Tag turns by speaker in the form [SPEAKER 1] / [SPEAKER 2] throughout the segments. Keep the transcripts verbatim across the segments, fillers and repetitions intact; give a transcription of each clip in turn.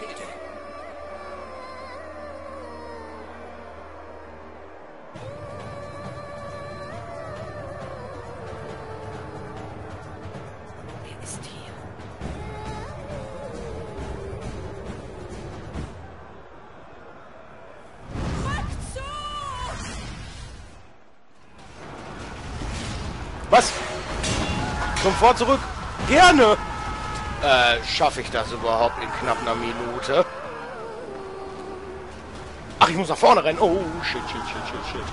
[SPEAKER 1] Schilde. Er ist hier. Rückzug!
[SPEAKER 2] Was? Sofort zurück. Gerne. Äh, schaffe ich das überhaupt in knapp einer Minute? Ach, ich muss nach vorne rennen. Oh, shit, shit, shit, shit, shit.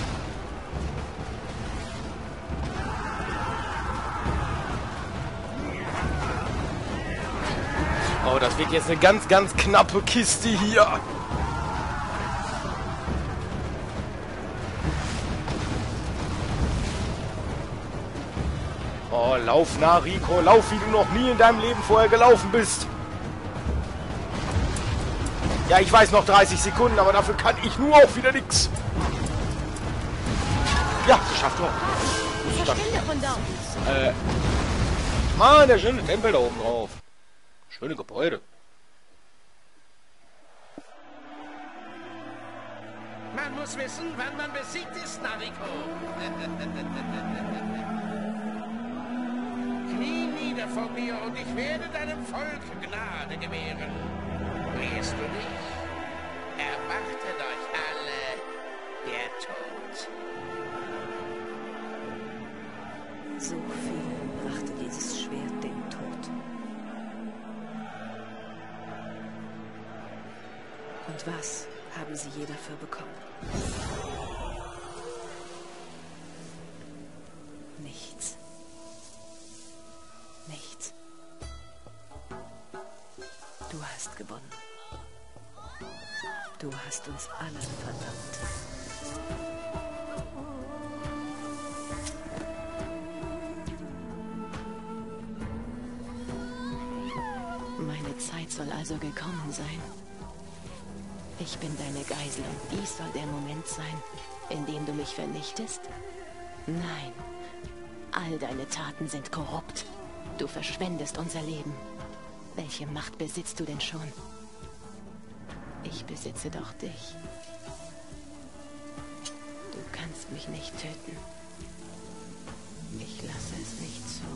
[SPEAKER 2] Oh, das wird jetzt eine ganz, ganz knappe Kiste hier. Oh, lauf nah, Rico. Lauf, wie du noch nie in deinem Leben vorher gelaufen bist. Ja, ich weiß noch dreißig Sekunden, aber dafür kann ich nur auch wieder nix. Ja, geschafft.
[SPEAKER 3] Verschwinde von dort.
[SPEAKER 2] Äh, Mann, der schöne Tempel da oben drauf. Schöne Gebäude.
[SPEAKER 1] Man muss wissen, wann man besiegt ist, Nariko. Knie nieder vor mir und ich werde deinem Volk Gnade gewähren. Drehst du dich? Erwartet euch alle der Tod.
[SPEAKER 4] So viel brachte dieses Schwert den Tod. Und was haben sie je dafür bekommen? Nichts. Nichts. Du hast gewonnen. Du hast uns alle verdammt. Meine Zeit soll also gekommen sein. Ich bin deine Geisel und dies soll der Moment sein, in dem du mich vernichtest? Nein. All deine Taten sind korrupt. Du verschwendest unser Leben. Welche Macht besitzt du denn schon? Ich besitze doch dich. Du kannst mich nicht töten. Ich lasse es nicht zu.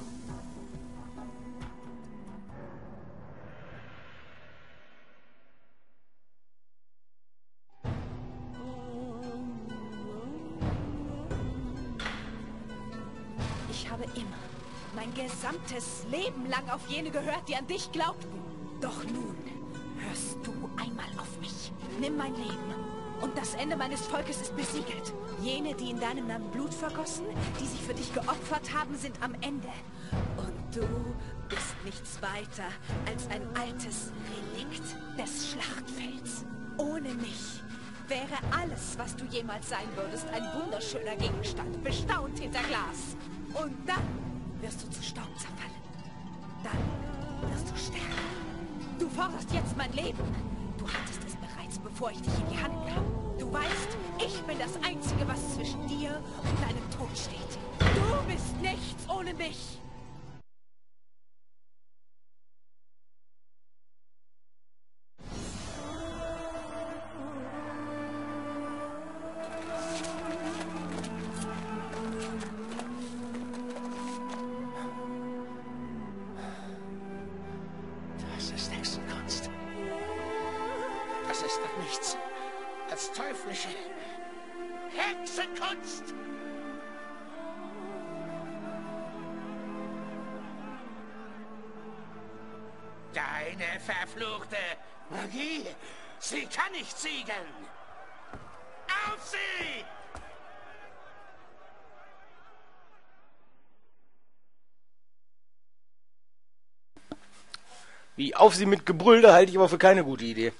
[SPEAKER 3] Ich habe immer, mein gesamtes Leben lang auf jene gehört, die an dich glaubten. Doch nun hörst du einmal auf mich. Nimm mein Leben und das Ende meines Volkes ist besiegelt. Jene, die in deinem Namen Blut vergossen, die sich für dich geopfert haben, sind am Ende. Und du bist nichts weiter als ein altes Relikt des Schlachtfelds. Ohne mich wäre alles, was du jemals sein würdest, ein wunderschöner Gegenstand, bestaunt hinter Glas. Und dann wirst du zu Staub zerfallen. Dann wirst du sterben. Du forderst jetzt mein Leben. Du hattest es bereits, bevor ich dich in die Hand nahm. Du weißt, ich bin das Einzige, was zwischen dir und deinem Tod steht. Du bist nichts ohne mich.
[SPEAKER 1] Das ist doch nichts als teuflische Hexenkunst. Deine verfluchte Magie, sie kann nicht siegen. Auf sie!
[SPEAKER 2] Wie auf sie mit Gebrüll, da halte ich aber für keine gute Idee.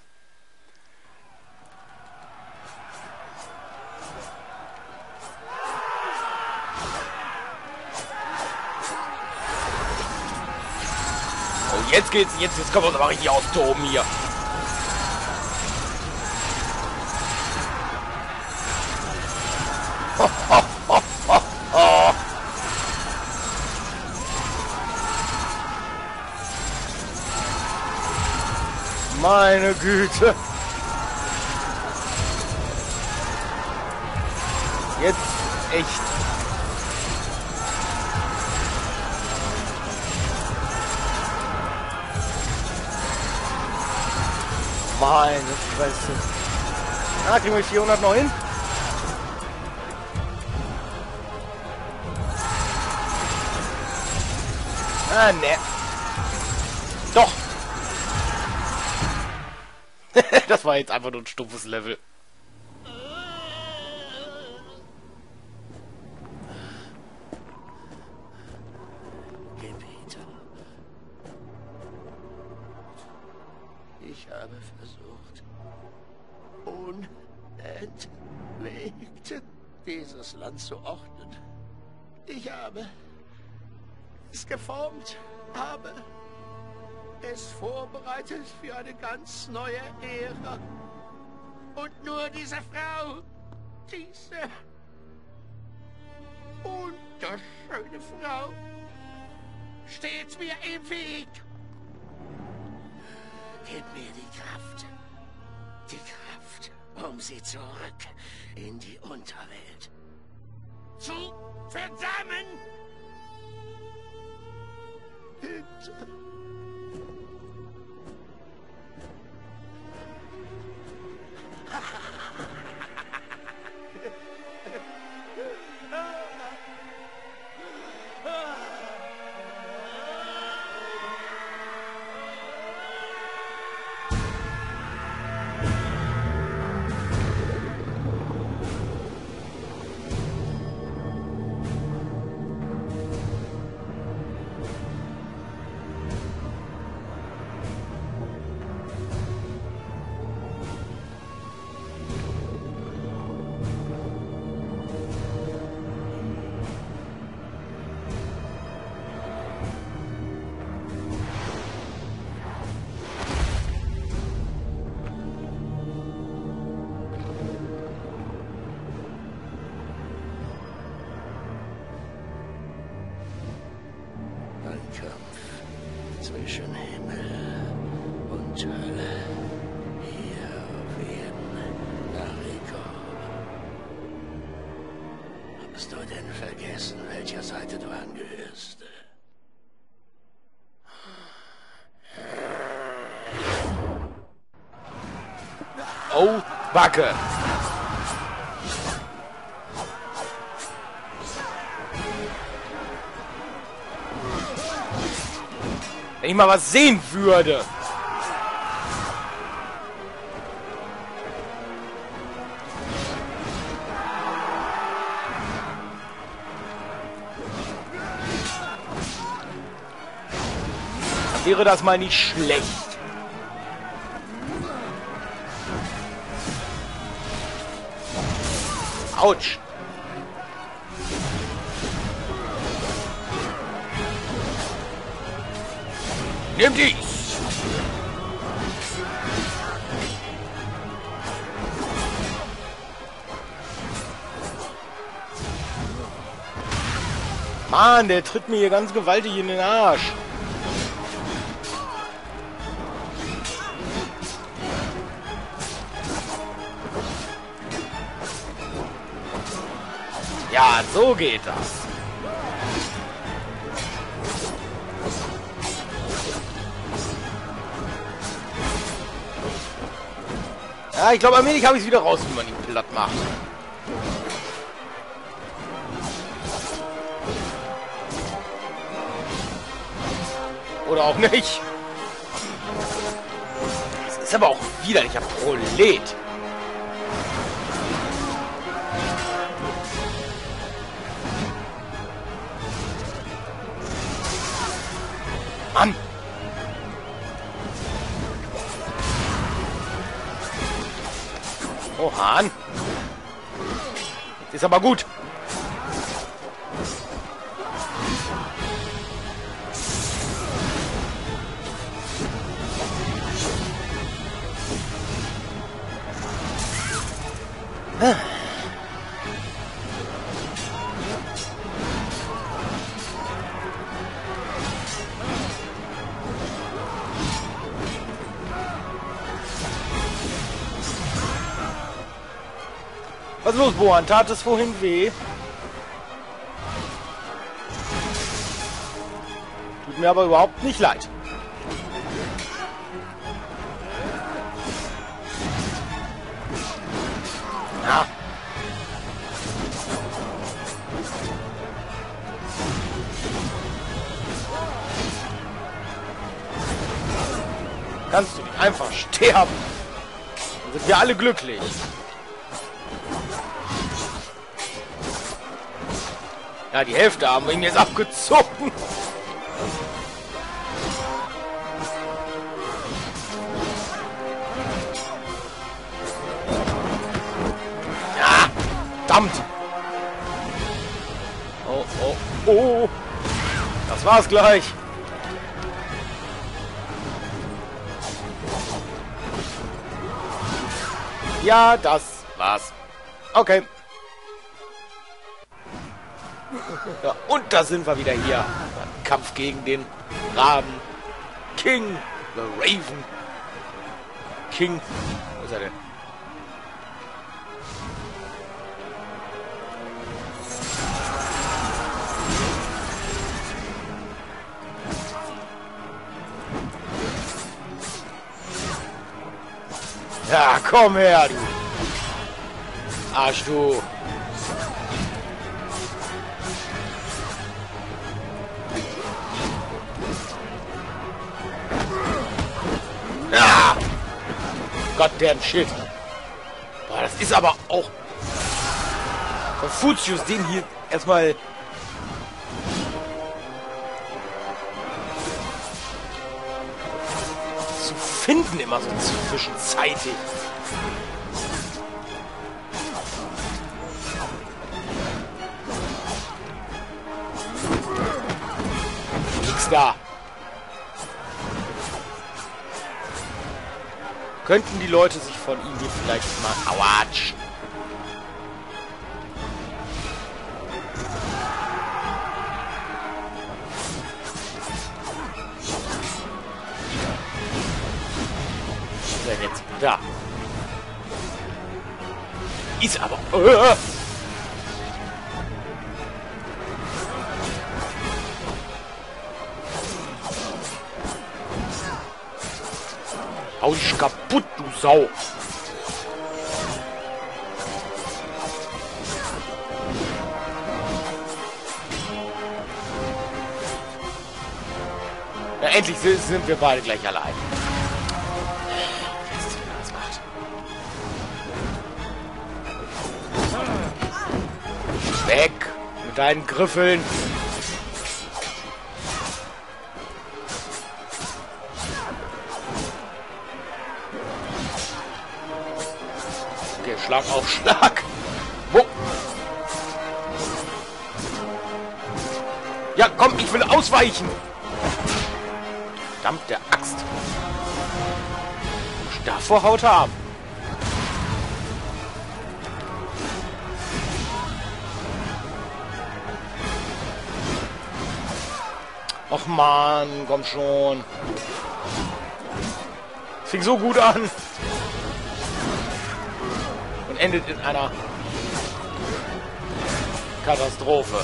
[SPEAKER 2] Oh, jetzt geht's, jetzt, jetzt können wir uns aber richtig austoben hier. Ho, ho, ho, ho, ho. Meine Güte. Jetzt echt. Meine Fresse. Na, kriegen wir vierhundert noch hin? Ah, ne. Doch. Das war jetzt einfach nur ein stumpfes Level.
[SPEAKER 1] Gepeter. Ich habe versucht, unentwegt dieses Land zu ordnen. Ich habe es geformt, habe es vorbereitet für eine ganz neue Ära. Und nur diese Frau, diese wunderschöne Frau, steht mir im Weg. Gib mir die Kraft, die Kraft, um sie zurück in die Unterwelt zu verdammen. Bitte. Zwischen Himmel und Hölle, hier auf Erden, Nariko. Hast du denn vergessen, welcher Seite du angehörst?
[SPEAKER 2] Oh, Backe. Wenn ich mal was sehen würde. Wäre das mal nicht schlecht. Autsch. Nimm dies! Mann, der tritt mir hier ganz gewaltig in den Arsch. Ja, so geht das. Ja, ich glaube, allmählich habe ich es wieder raus, wie man ihn platt macht. Oder auch nicht. Das ist aber auch widerlicher Prolet. Mann! Oh, Hahn. Ist aber gut. Ah. Was ist los, Bohan? Tat es vorhin weh? Tut mir aber überhaupt nicht leid. Ja. Kannst du nicht einfach sterben? Dann sind wir alle glücklich. Ja, die Hälfte haben wir ihm jetzt abgezogen. Ja, verdammt. Oh, oh, oh. Das war's gleich. Ja, das war's. Okay. Ja, und da sind wir wieder hier. Kampf gegen den Raben. King. The Raven. King. Wo ist er denn? Ja, komm her, du. Arsch, du. Ja. Gott, der Shit. Boah, das ist aber auch Konfuzius, den hier erstmal zu finden, immer so zwischenzeitig. Nix da. Könnten die Leute sich von ihm hier vielleicht mal... Autsch! Was ist denn jetzt? Da. Ist aber... Äh. Hau dich kaputt, du Sau! Ja, endlich sind wir beide gleich allein. Jetzt, wie man das macht. Weg mit deinen Griffeln! Schlag auf Schlag. Wo? Ja, komm, ich will ausweichen. Verdammt, der Axt. Davor haut er ab. Och man, komm schon. Das fing so gut an. Endet in einer Katastrophe.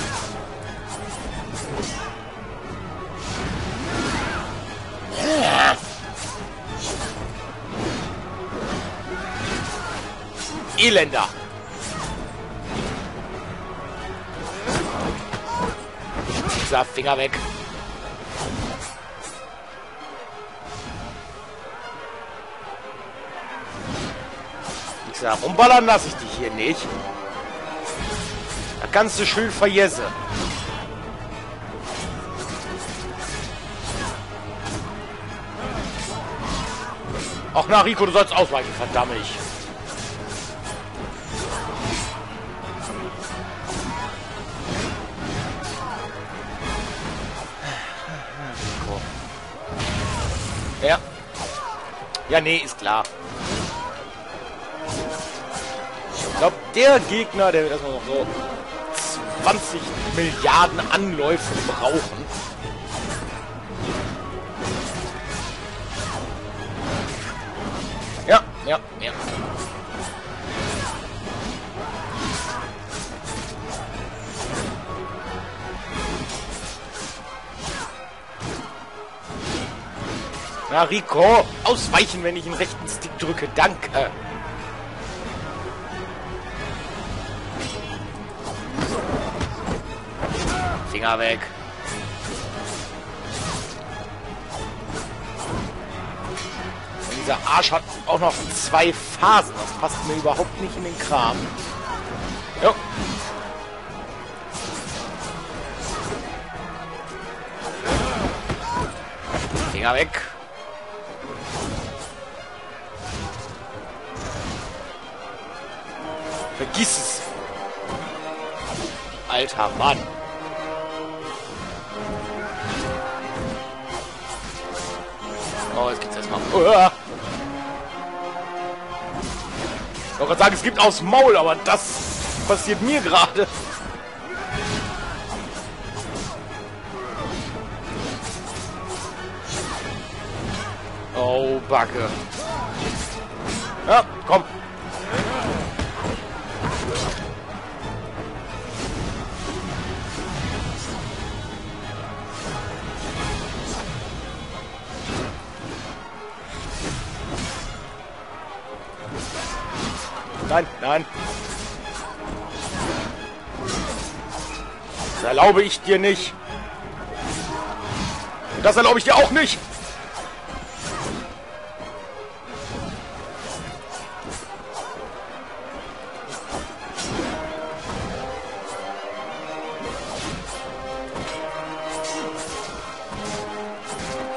[SPEAKER 2] Elender. Dieser Finger weg. Ja, rumballern lasse ich dich hier nicht. Da kannst du schön verjessen. Ach na, Rico, du sollst ausweichen, verdammt. Rico. Ja. Ja, nee, ist klar. Ich glaube, der Gegner, der wird erstmal noch so zwanzig Milliarden Anläufe brauchen. Ja, ja, ja. Na, Rico, ausweichen, wenn ich den rechten Stick drücke. Danke. Finger weg. Und dieser Arsch hat auch noch zwei Phasen. Das passt mir überhaupt nicht in den Kram. Jo. Finger weg. Vergiss es. Alter Mann. Oh, jetzt geht's erstmal. Uah. Ich wollte gerade sagen, es gibt aufs Maul, aber das passiert mir gerade. Oh, Backe. Ja, komm. Nein, nein. Das erlaube ich dir nicht. Und das erlaube ich dir auch nicht.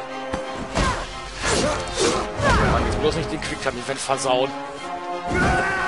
[SPEAKER 2] Mann, jetzt bloß nicht den Quick-Time-Event versauen.